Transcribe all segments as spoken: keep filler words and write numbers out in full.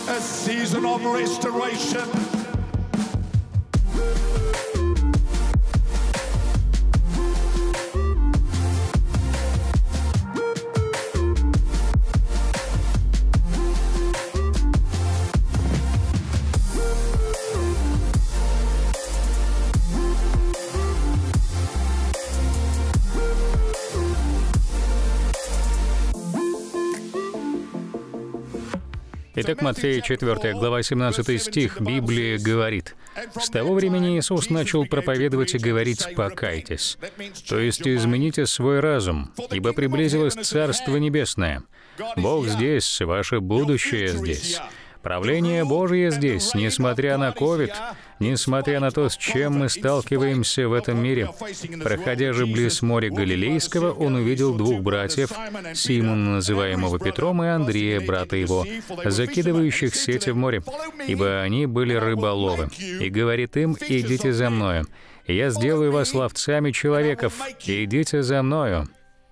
a season of restoration. Итак, Матфея четвёртая глава, семнадцатый стих, Библия говорит: «С того времени Иисус начал проповедовать и говорить: покайтесь, то есть измените свой разум, ибо приблизилось Царство Небесное. Бог здесь, ваше будущее здесь. Правление Божие здесь, несмотря на ковид, несмотря на то, с чем мы сталкиваемся в этом мире. Проходя же близ моря Галилейского, он увидел двух братьев, Симона, называемого Петром, и Андрея, брата его, закидывающих сети в море, ибо они были рыболовы. И говорит им: идите за мною, я сделаю вас ловцами человеков, идите за мною».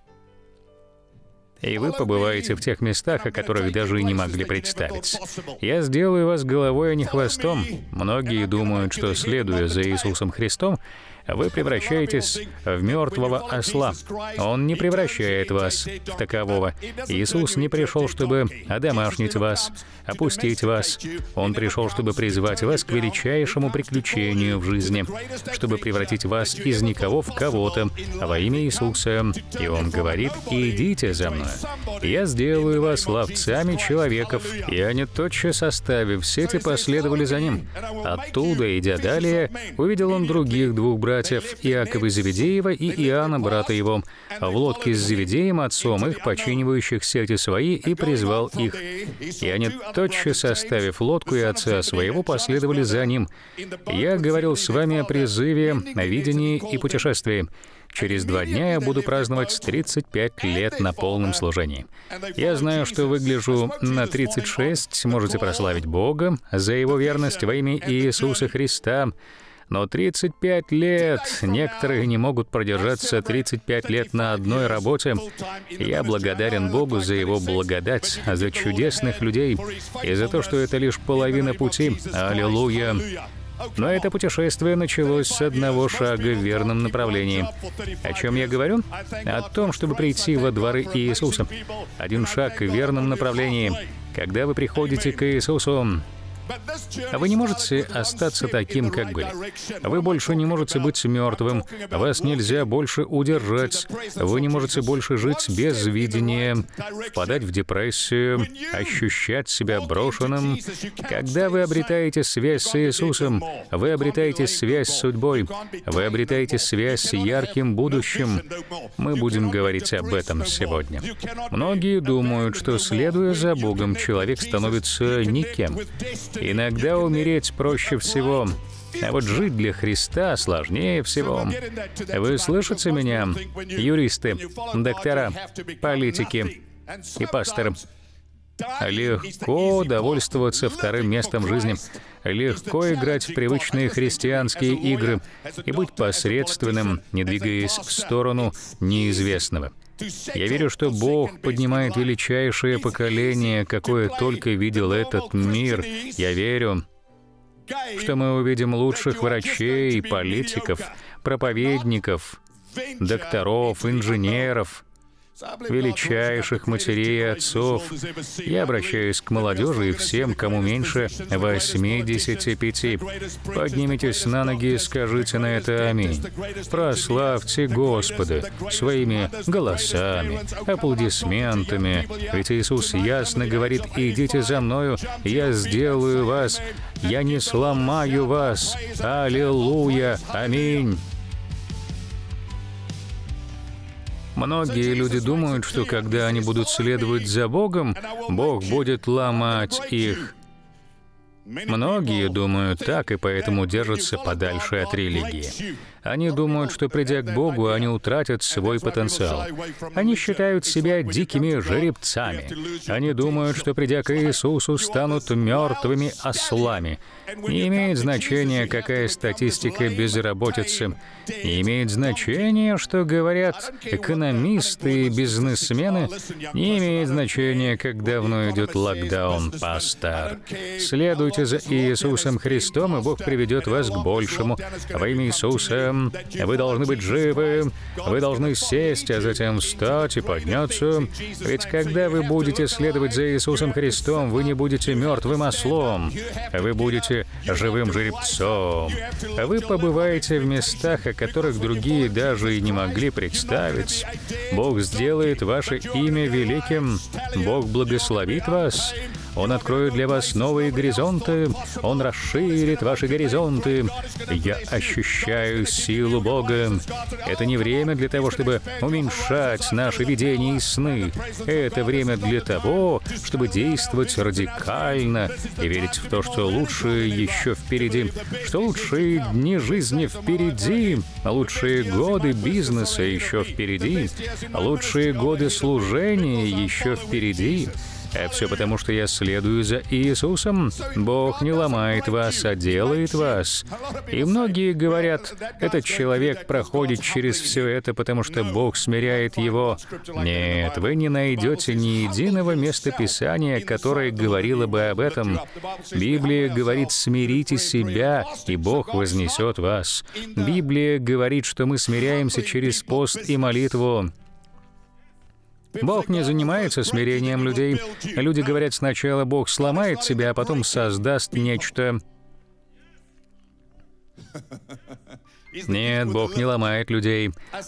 И вы побываете в тех местах, о которых даже и не могли представить. «Я сделаю вас головой, а не хвостом». Многие думают, что, следуя за Иисусом Христом, вы превращаетесь в мертвого осла. Он не превращает вас в такового. Иисус не пришел, чтобы одомашнить вас, опустить вас. Он пришел, чтобы призвать вас к величайшему приключению в жизни, чтобы превратить вас из никого в кого-то во имя Иисуса. И Он говорит: «Идите за мной. Я сделаю вас ловцами человеков». И они, тотчас оставив сети, последовали за Ним. Оттуда, идя далее, увидел Он других двух братьев, Иакова Зеведеева и Иоанна, брата его, в лодке с Зеведеем, отцом их, починивающих сети свои, и призвал их. И они, тотчас оставив лодку и отца своего, последовали за Ним. Я говорил с вами о призыве, о видении и путешествии. Через два дня я буду праздновать тридцать пять лет на полном служении. Я знаю, что выгляжу на тридцать шесть, можете прославить Бога за Его верность во имя Иисуса Христа. Но тридцать пять лет, некоторые не могут продержаться тридцать пять лет на одной работе. Я благодарен Богу за Его благодать, за чудесных людей и за то, что это лишь половина пути. Аллилуйя! Но это путешествие началось с одного шага в верном направлении. О чем я говорю? О том, чтобы прийти во дворы Иисуса. Один шаг в верном направлении. Когда вы приходите к Иисусу, вы не можете остаться таким, как были. Вы больше не можете быть мертвым. Вас нельзя больше удержать. Вы не можете больше жить без видения, впадать в депрессию, ощущать себя брошенным. Когда вы обретаете связь с Иисусом, вы обретаете связь с судьбой, вы обретаете связь с ярким будущим. Мы будем говорить об этом сегодня. Многие думают, что, следуя за Богом, человек становится никем. Иногда умереть проще всего, а вот жить для Христа сложнее всего. Вы слышите меня, юристы, доктора, политики и пасторы? Легко довольствоваться вторым местом в жизни, легко играть в привычные христианские игры и быть посредственным, не двигаясь в сторону неизвестного. Я верю, что Бог поднимает величайшее поколение, какое только видел этот мир. Я верю, что мы увидим лучших врачей, политиков, проповедников, докторов, инженеров, величайших матерей и отцов. Я обращаюсь к молодежи и всем, кому меньше восьмидесяти пяти. Поднимитесь на ноги и скажите на это аминь. Прославьте Господа своими голосами, аплодисментами. Ведь Иисус ясно говорит: идите за мною, я сделаю вас, я не сломаю вас. Аллилуйя, аминь. Многие люди думают, что когда они будут следовать за Богом, Бог будет ломать их. Многие думают так и поэтому держатся подальше от религии. Они думают, что, придя к Богу, они утратят свой потенциал. Они считают себя дикими жеребцами. Они думают, что, придя к Иисусу, станут мертвыми ослами. Не имеет значения, какая статистика безработицы. Не имеет значения, что говорят экономисты и бизнесмены. Не имеет значения, как давно идет локдаун, пастор. Следуйте за Иисусом Христом, и Бог приведет вас к большему. Во имя Иисуса вы должны быть живы, вы должны сесть, а затем встать и подняться. Ведь когда вы будете следовать за Иисусом Христом, вы не будете мертвым ослом, вы будете живым жеребцом. Вы побываете в местах, о которых другие даже и не могли представить. Бог сделает ваше имя великим, Бог благословит вас. Он откроет для вас новые горизонты, Он расширит ваши горизонты. Я ощущаю силу Бога. Это не время для того, чтобы уменьшать наши видения и сны. Это время для того, чтобы действовать радикально и верить в то, что лучшее еще впереди, что лучшие дни жизни впереди, лучшие годы бизнеса еще впереди, лучшие годы служения еще впереди. А все потому, что я следую за Иисусом. Бог не ломает вас, а делает вас. И многие говорят, этот человек проходит через все это, потому что Бог смиряет его. Нет, вы не найдете ни единого места Писания, которое говорило бы об этом. Библия говорит: смирите себя, и Бог вознесет вас. Библия говорит, что мы смиряемся через пост и молитву. Бог не занимается смирением людей. Люди говорят, сначала Бог сломает тебя, а потом создаст нечто. Нет, Бог не ломает людей.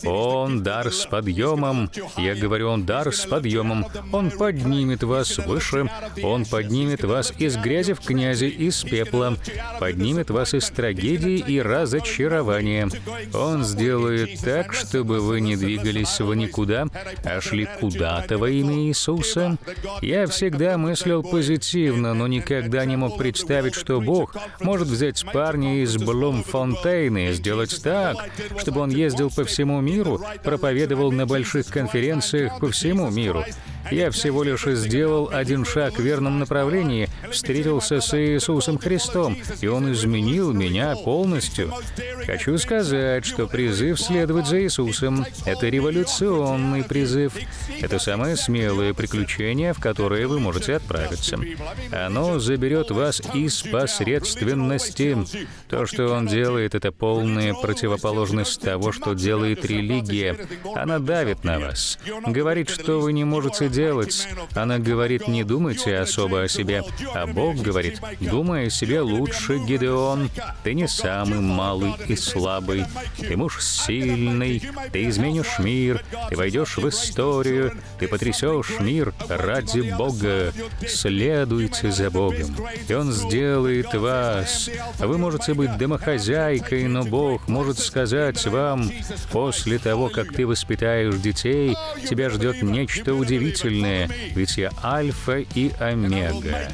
Он дар с подъемом. Я говорю, Он дар с подъемом. Он поднимет вас выше. Он поднимет вас из грязи в князи, из пепла. Поднимет вас из трагедии и разочарования. Он сделает так, чтобы вы не двигались в никуда, а шли куда-то во имя Иисуса. Я всегда мыслил позитивно, но никогда не мог представить, что Бог может взять парня из Блумфонтейна и сделать так, чтобы он ездил по всему миру, проповедовал на больших конференциях по всему миру. Я всего лишь сделал один шаг в верном направлении, встретился с Иисусом Христом, и Он изменил меня полностью. Хочу сказать, что призыв следовать за Иисусом — это революционный призыв. Это самое смелое приключение, в которое вы можете отправиться. Оно заберет вас из посредственности. То, что Он делает, это полная противоположность того, что делает религия. Она давит на вас, говорит, что вы не можете делать. Она говорит, не думайте особо о себе. А Бог говорит, думай о себе лучше, Гидеон. Ты не самый малый и слабый. Ты муж сильный. Ты изменишь мир. Ты войдешь в историю. Ты потрясешь мир ради Бога. Следуйте за Богом, и Он сделает вас. Вы можете быть домохозяйкой, но Бог может сказать вам, после того, как ты воспитаешь детей, тебя ждет нечто удивительное, ведь я Альфа и Омега.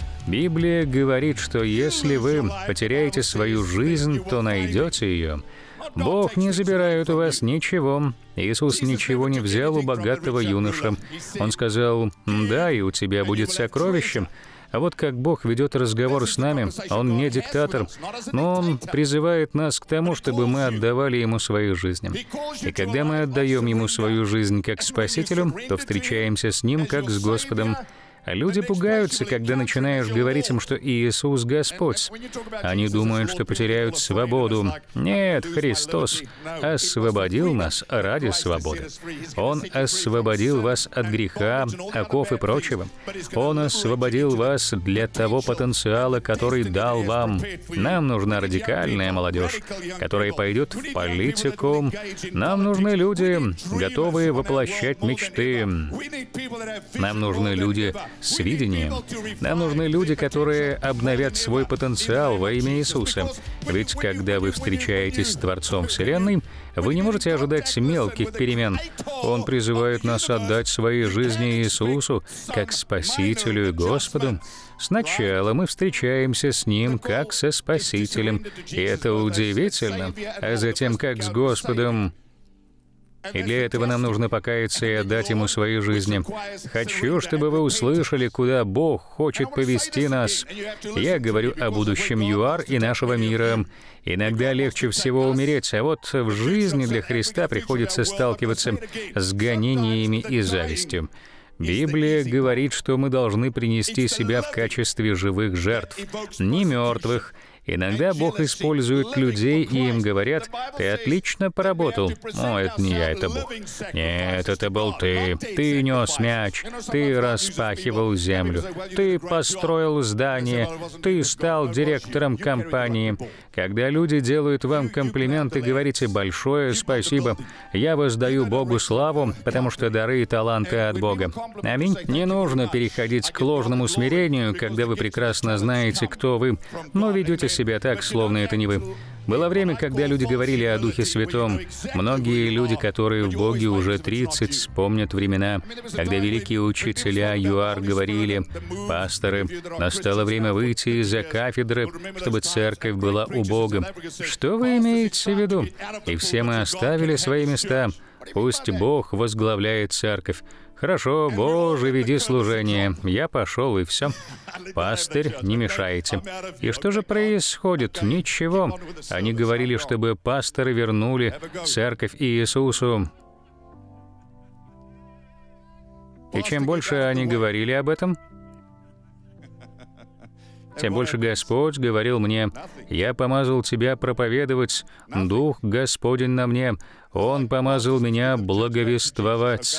Библия говорит, что если вы потеряете свою жизнь, то найдете ее. Бог не забирает у вас ничего. Иисус ничего не взял у богатого юноши. Он сказал, да, и у тебя будет сокровище. А вот как Бог ведет разговор с нами, Он не диктатор, но Он призывает нас к тому, чтобы мы отдавали Ему свою жизнь. И когда мы отдаем Ему свою жизнь как Спасителю, то встречаемся с Ним как с Господом. Люди пугаются, когда начинаешь говорить им, что Иисус Господь. Они думают, что потеряют свободу. Нет, Христос освободил нас ради свободы. Он освободил вас от греха, оков и прочего. Он освободил вас для того потенциала, который дал вам. Нам нужна радикальная молодежь, которая пойдет в политику. Нам нужны люди, готовые воплощать мечты. Нам нужны люди, с видением. Нам нужны люди, которые обновят свой потенциал во имя Иисуса. Ведь когда вы встречаетесь с Творцом Вселенной, вы не можете ожидать мелких перемен. Он призывает нас отдать свои жизни Иисусу, как Спасителю и Господу. Сначала мы встречаемся с Ним как со Спасителем, и это удивительно, а затем как с Господом. И для этого нам нужно покаяться и отдать Ему свои жизни. Хочу, чтобы вы услышали, куда Бог хочет повести нас. Я говорю о будущем ЮАР и нашего мира. Иногда легче всего умереть, а вот в жизни для Христа приходится сталкиваться с гонениями и завистью. Библия говорит, что мы должны принести себя в качестве живых жертв, не мертвых. Иногда Бог использует людей, и им говорят: «Ты отлично поработал». «О, это не я, это Бог». «Нет, это был ты. Ты нес мяч, ты распахивал землю, ты построил здание, ты стал директором компании». Когда люди делают вам комплименты, говорите: «Большое спасибо. Я воздаю Богу славу, потому что дары и таланты от Бога». Аминь. Не нужно переходить к ложному смирению, когда вы прекрасно знаете, кто вы, но ведете себя так, словно это не вы. Было время, когда люди говорили о Духе Святом. Многие люди, которые в Боге уже тридцать, вспомнят времена, когда великие учителя ЮАР говорили: «Пасторы, настало время выйти из-за кафедры, чтобы церковь была у Бога». Что вы имеете в виду? И все мы оставили свои места. Пусть Бог возглавляет церковь. Хорошо, Боже, веди служение. Я пошел, и все. Пастырь, не мешайте. И что же происходит? Ничего. Они говорили, чтобы пасторы вернули церковь Иисусу. И чем больше они говорили об этом, тем больше Господь говорил мне: «Я помазал тебя проповедовать, Дух Господень на мне, Он помазал меня благовествовать».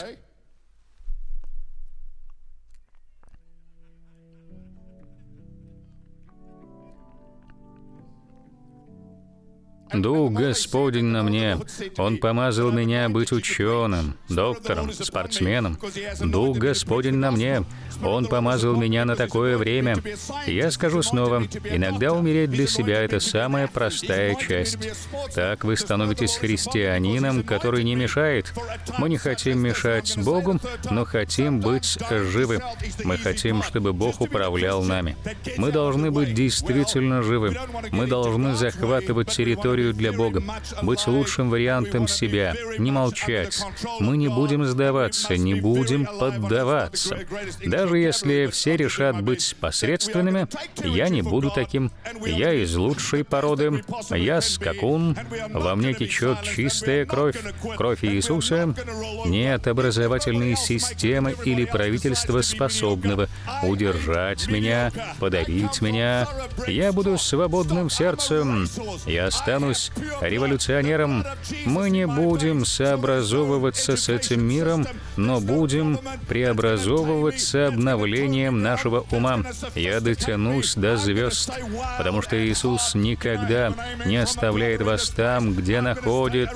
Дух Господень на мне. Он помазал меня быть ученым, доктором, спортсменом. Дух Господень на мне. Он помазал меня на такое время. Я скажу снова, иногда умереть для себя — это самая простая часть. Так вы становитесь христианином, который не мешает. Мы не хотим мешать Богу, но хотим быть живы. Мы хотим, чтобы Бог управлял нами. Мы должны быть действительно живы. Мы должны захватывать территорию для Бога, быть лучшим вариантом себя, не молчать. Мы не будем сдаваться, не будем поддаваться. Даже если все решат быть посредственными, я не буду таким. Я из лучшей породы, я скакун, во мне течет чистая кровь, кровь Иисуса. Нет образовательной системы или правительства, способного удержать меня, подавить меня. Я буду свободным сердцем. Я стану революционером. Мы не будем сообразовываться с этим миром, но будем преобразовываться обновлением нашего ума. Я дотянусь до звезд, потому что Иисус никогда не оставляет вас там, где находит.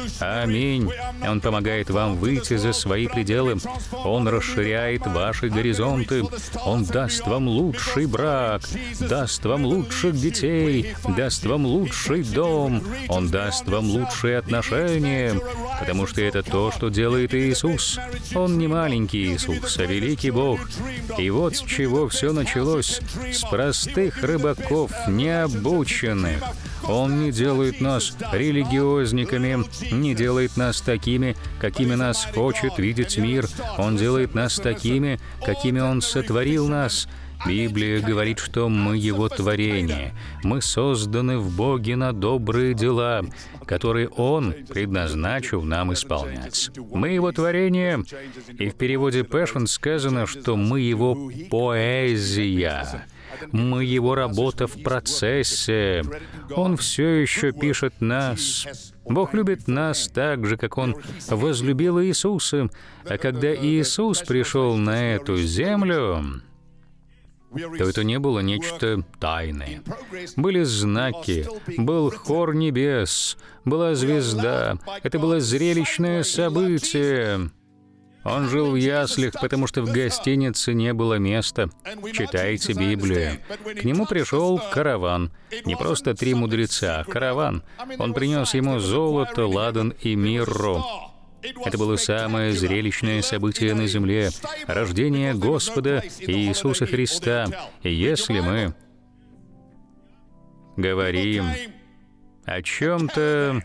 Аминь. Он помогает вам выйти за свои пределы. Он расширяет ваши горизонты. Он даст вам лучший брак, даст вам лучших детей, даст вам лучший дом. Он даст вам лучшие отношения, потому что это то, что делает Иисус. Он не маленький Иисус, а великий Бог. И вот с чего все началось: с простых рыбаков, необученных. Он не делает нас религиозниками, не делает нас такими, какими нас хочет видеть мир. Он делает нас такими, какими Он сотворил нас. Библия говорит, что мы Его творение. Мы созданы в Боге на добрые дела, которые Он предназначил нам исполнять. Мы Его творение, и в переводе Passion сказано, что мы Его поэзия. Мы Его работа в процессе. Он все еще пишет нас. Бог любит нас так же, как Он возлюбил Иисуса. А когда Иисус пришел на эту землю, то это не было нечто тайное. Были знаки, был хор небес, была звезда. Это было зрелищное событие. Он жил в яслях, потому что в гостинице не было места. Читайте Библию. К нему пришел караван. Не просто три мудреца, а караван. Он принес ему золото, ладан и мирру. Это было самое зрелищное событие на земле — рождение Господа Иисуса Христа. И если мы говорим о чем-то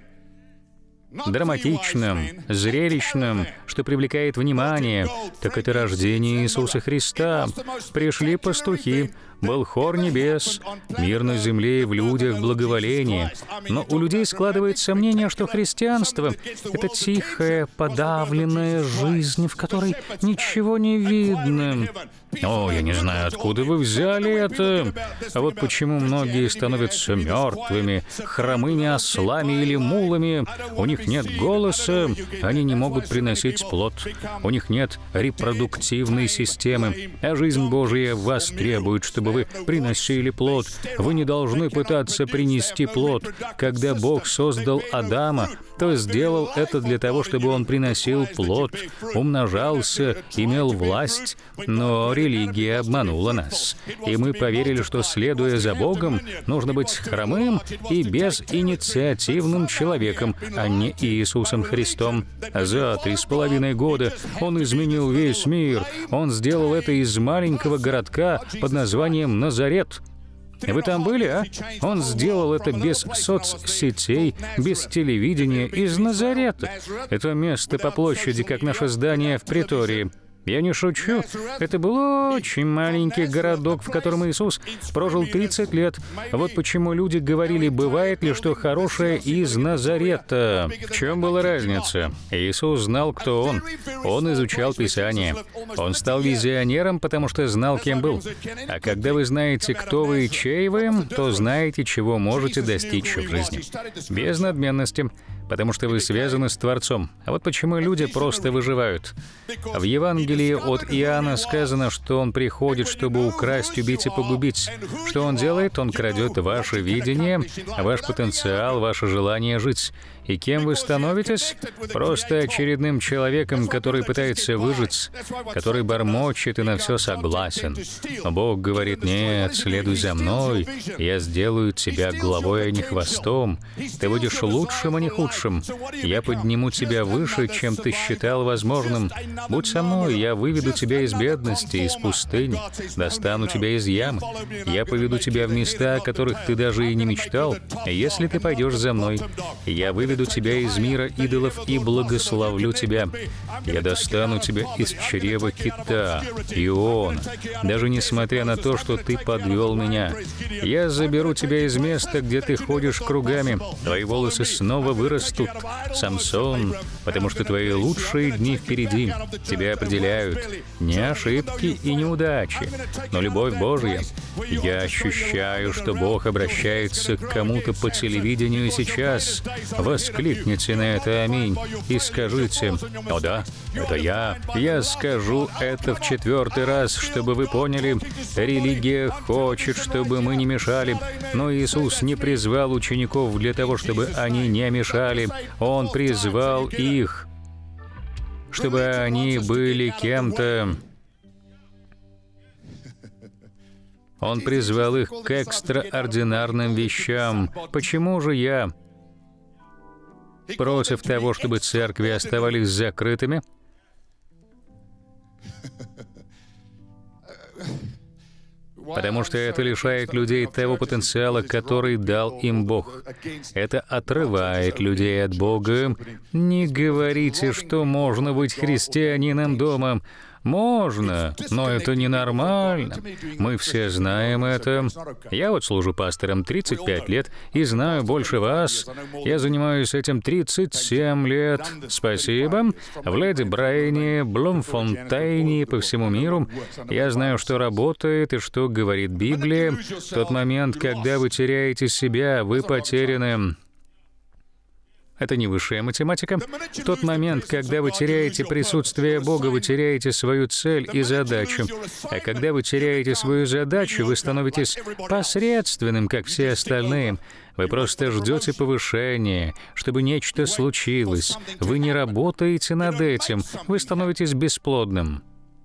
драматичном, зрелищном, что привлекает внимание, так это рождение Иисуса Христа. Пришли пастухи, был хор небес, мир на земле и в людях благоволение. Но у людей складывается мнение, что христианство — это тихая, подавленная жизнь, в которой ничего не видно. О, я не знаю, откуда вы взяли это. А вот почему многие становятся мертвыми, хромыми ослами или мулами. У них нет голоса, они не могут приносить плод. У них нет репродуктивной системы. А жизнь Божия вас требует, чтобы вы приносили плод. Вы не должны пытаться принести плод. Когда Бог создал Адама, то сделал это для того, чтобы он приносил плод, умножался, имел власть, но религия обманула нас. И мы поверили, что, следуя за Богом, нужно быть хромым и безинициативным человеком, а не Иисусом Христом. За три с половиной года Он изменил весь мир. Он сделал это из маленького городка под названием Назарет. Вы там были, а? Он сделал это без соцсетей, без телевидения, из Назарета. Это место по площади, как наше здание в Претории. Я не шучу. Это был очень маленький городок, в котором Иисус прожил тридцать лет. Вот почему люди говорили, бывает ли что хорошее из Назарета. В чем была разница? Иисус знал, кто Он. Он изучал Писание. Он стал визионером, потому что знал, кем был. А когда вы знаете, кто вы и чей вы, то знаете, чего можете достичь в жизни. Без надменности. Потому что вы связаны с Творцом. А вот почему люди просто выживают. В Евангелии от Иоанна сказано, что Он приходит, чтобы украсть, убить и погубить. Что Он делает? Он крадет ваше видение, ваш потенциал, ваше желание жить. И кем вы становитесь? Просто очередным человеком, который пытается выжить, который бормочет и на все согласен. Но Бог говорит: нет, следуй за мной, я сделаю тебя главой, а не хвостом. Ты будешь лучшим, а не худшим. Я подниму тебя выше, чем ты считал возможным. Будь со мной, я выведу тебя из бедности, из пустыни, достану тебя из ямы. Я поведу тебя в места, о которых ты даже и не мечтал. Если ты пойдешь за мной, я выведу тебя из мира идолов и благословлю тебя. Я достану тебя из чрева кита, Иона, даже несмотря на то, что ты подвел меня. Я заберу тебя из места, где ты ходишь кругами. Твои волосы снова вырастут, Самсон, потому что твои лучшие дни впереди. Тебя определяют не ошибки и неудачи, но любовь Божья. Я ощущаю, что Бог обращается к кому-то по телевидению сейчас. Воскликните на это «Аминь» и скажите: «О да, это я». Я скажу это в четвертый раз, чтобы вы поняли, религия хочет, чтобы мы не мешали, но Иисус не призвал учеников для того, чтобы они не мешали. Он призвал их, чтобы они были кем-то. Он призвал их к экстраординарным вещам. Почему же я против того, чтобы церкви оставались закрытыми? Потому что это лишает людей того потенциала, который дал им Бог. Это отрывает людей от Бога. Не говорите, что можно быть христианином дома. Можно, но это ненормально. Мы все знаем это. Я вот служу пастором тридцать пять лет и знаю больше вас. Я занимаюсь этим тридцать семь лет. Спасибо. В Леди Брайане, Блумфонтейне, по всему миру. Я знаю, что работает и что говорит Библия. В тот момент, когда вы теряете себя, вы потеряны. Это не высшая математика. В тот момент, когда вы теряете присутствие Бога, вы теряете свою цель и задачу. А когда вы теряете свою задачу, вы становитесь посредственным, как все остальные. Вы просто ждете повышения, чтобы нечто случилось. Вы не работаете над этим. Вы становитесь бесплодным.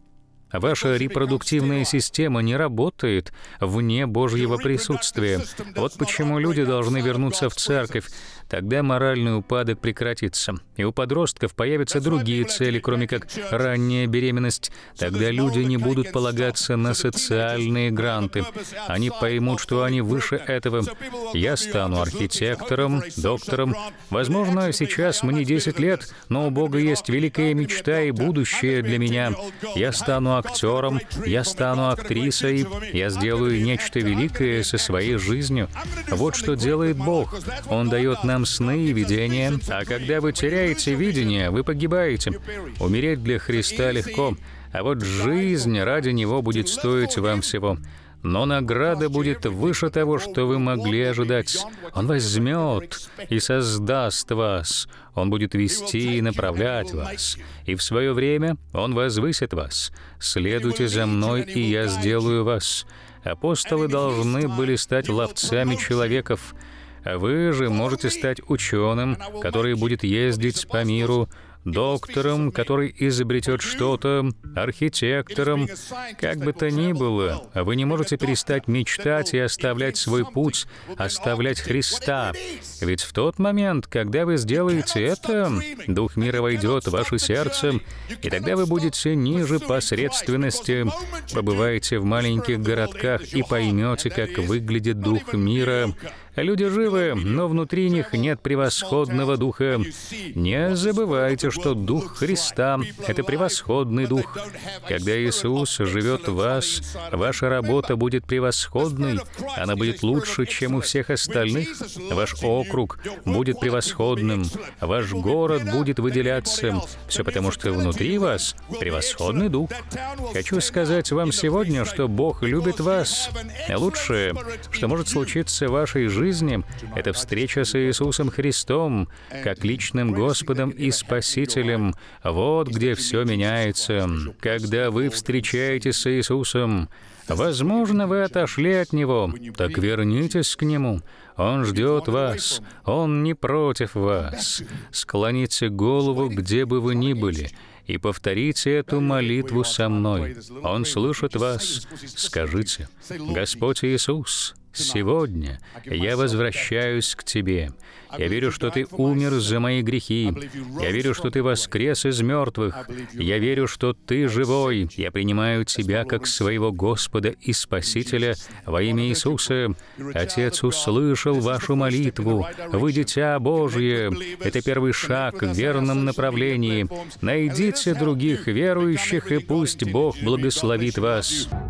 Ваша репродуктивная система не работает вне Божьего присутствия. Вот почему люди должны вернуться в церковь. Тогда моральный упадок прекратится, и у подростков появятся другие цели, кроме как ранняя беременность. Тогда люди не будут полагаться на социальные гранты. Они поймут, что они выше этого. Я стану архитектором, доктором. Возможно, сейчас мне десять лет, но у Бога есть великая мечта и будущее для меня. Я стану актером, я стану актрисой, я сделаю нечто великое со своей жизнью. Вот что делает Бог. Он дает нам сны и видения, а когда вы теряете видение, вы погибаете. Умереть для Христа легко, а вот жизнь ради Него будет стоить вам всего. Но награда будет выше того, что вы могли ожидать. Он возьмет и создаст вас. Он будет вести и направлять вас. И в свое время Он возвысит вас. Следуйте за мной, и я сделаю вас. Апостолы должны были стать ловцами человеков. А вы же можете стать ученым, который будет ездить по миру, доктором, который изобретет что-то, архитектором. Как бы то ни было, вы не можете перестать мечтать и оставлять свой путь, оставлять Христа. Ведь в тот момент, когда вы сделаете это, Дух мира войдет в ваше сердце, и тогда вы будете ниже посредственности. Побывайте в маленьких городках и поймете, как выглядит Дух мира. Люди живы, но внутри них нет превосходного Духа. Не забывайте, что Дух Христа — это превосходный Дух. Когда Иисус живет в вас, ваша работа будет превосходной. Она будет лучше, чем у всех остальных. Ваш округ будет превосходным. Ваш город будет выделяться. Все потому, что внутри вас превосходный Дух. Хочу сказать вам сегодня, что Бог любит вас. Лучшее, что может случиться в вашей жизни, это встреча с Иисусом Христом, как личным Господом и Спасителем. Вот где все меняется. Когда вы встречаетесь с Иисусом, возможно, вы отошли от Него, так вернитесь к Нему. Он ждет вас, Он не против вас. Склоните голову, где бы вы ни были, и повторите эту молитву со мной. Он слышит вас. Скажите: «Господь Иисус, сегодня я возвращаюсь к Тебе. Я верю, что Ты умер за мои грехи. Я верю, что Ты воскрес из мертвых. Я верю, что Ты живой. Я принимаю Тебя как своего Господа и Спасителя во имя Иисуса. Отец услышал вашу молитву. Вы дитя Божье. Это первый шаг в верном направлении. Найдите других верующих, и пусть Бог благословит вас».